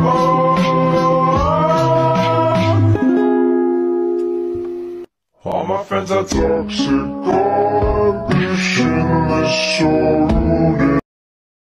All my friends are toxic, garbage in this showroom.